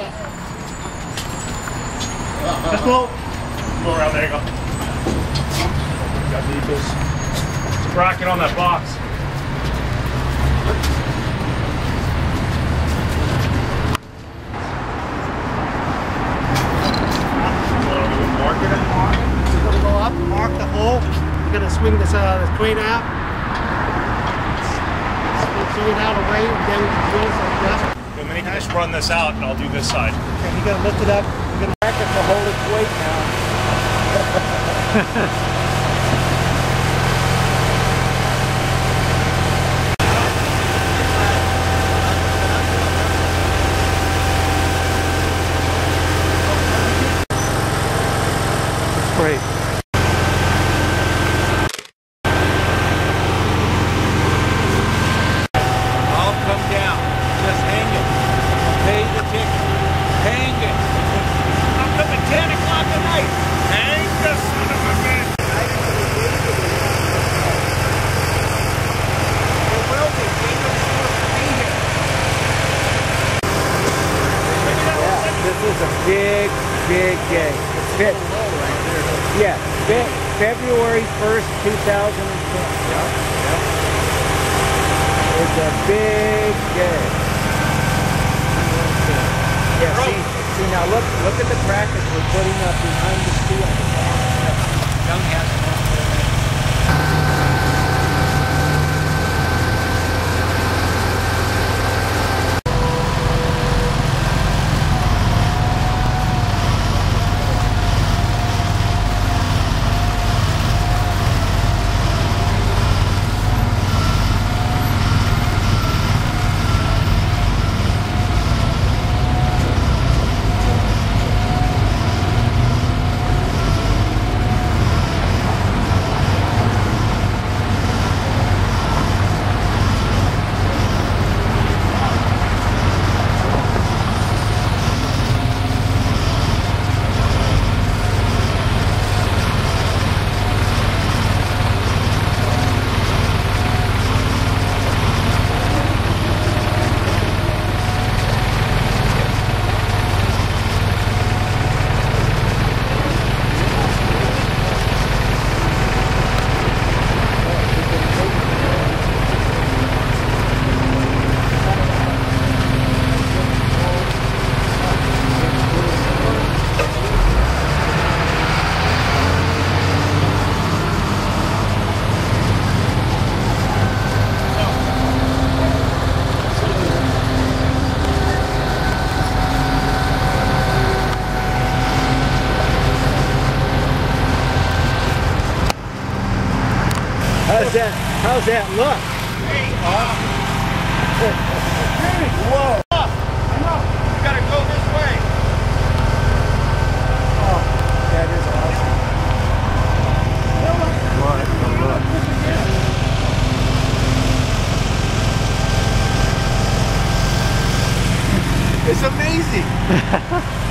Just blow. Go around, there you go. Got this. It's a bracket on that box. You're going to go up, mark the hole. You're going to swing this crane out. Swing it out away, and then we can drill like that. And then you can just run this out, and I'll do this side. Okay, you're going to lift it up. You're going to rack it to hold its weight now. Great. I'll come down. Just hang it. Pay the ticket. Hang it. I'm coming 10 o'clock at night. Hang the son of a bitch. We're welding. Ain't no supposed to be here. Yeah, this is a big day. It's yeah, February 1st, 2010. Yeah. It's a big day. Yeah, see now look at the brackets we're putting up behind the steel. Young has one. How's that look? Hey, whoa! I know. You gotta go this way. Oh, that is awesome. What? Look. It's amazing.